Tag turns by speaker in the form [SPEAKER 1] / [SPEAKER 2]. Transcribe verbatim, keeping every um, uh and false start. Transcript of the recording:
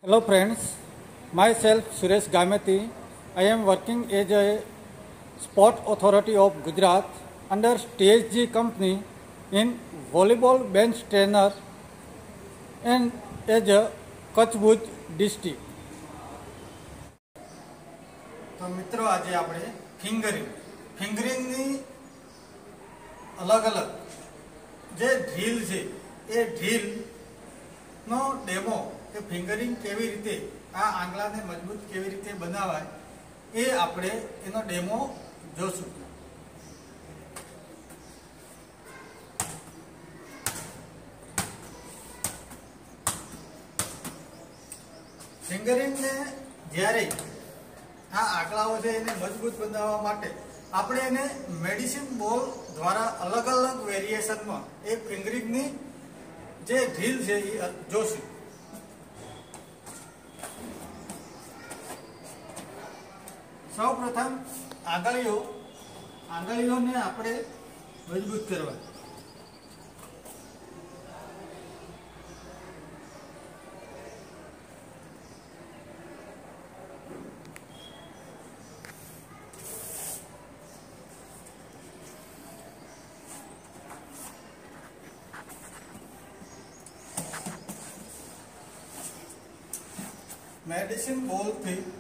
[SPEAKER 1] Hello friends, myself Suresh Gameti. I am working as a Sport Authority of Gujarat under T S G company in volleyball bench trainer and as a Kutch Bhuj district. तो मित्रों आज આપણે fingering ફિંગરિંગની અલગ અલગ જે drill છે એ ડ્રીલનો demo કે fingering કેવી રીતે આ આંગળાને મજબૂત કેવી રીતે બનાવાય એ આપણે એનો ડેમો જોશું. ફિંગરિંગને જ્યારે આ આંકડાઓ છે એને મજબૂત બનાવવા માટે આપણે એને મેડિસિન બોલ દ્વારા અલગ અલગ વેરિએશનમાં એ ફિંગરિંગની જે ડ્રીલ છે એ જોશું. સૌ પ્રથમ આંગળીઓ આંગળીઓને આપણે મજબૂત કરવા. मेडिसिन बॉल थी